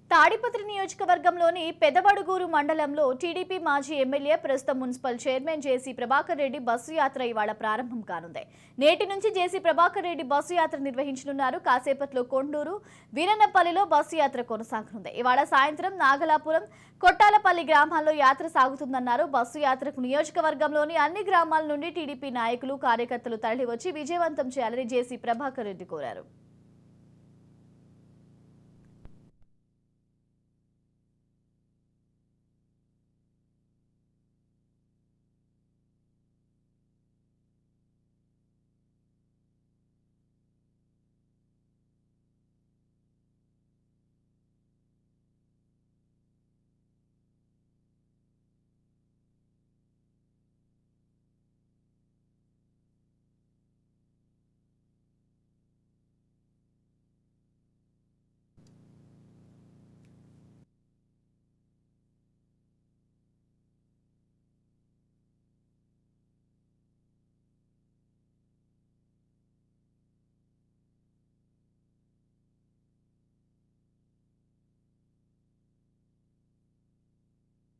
తాడిపత్రి నియోజకవర్గంలోని పెదవడుగూరు మండలంలో టీడీపీ మాజీ ఎమ్మెల్యే ప్రస్తుతం municipal chairman JC Prabhakar Reddy bus యాత్ర ఇవాళ ప్రారంభం కానుంది. నేటి నుంచి జేసీ ప్రభాకర్ రెడ్డి బస్సు యాత్ర నిర్వహించనున్నారు. కాసేపట్లో కొండూరు, వీరన్నపల్లిలో బస్సు యాత్ర కొనసాగనుంది. ఇవాళ సాయంత్రం నాగలాపురం, కొట్టాలపల్లి గ్రామాల్లో యాత్ర సాగుతుందన్నారు. బస్సు యాత్రకు నియోజకవర్గంలోని అన్ని గ్రామాల నుండి టీడీపీ నాయకులు, కార్యకర్తలు తరలివచ్చి విజయవంతం చేయాలని జేసీ ప్రభాకర్ రెడ్డి కోరారు.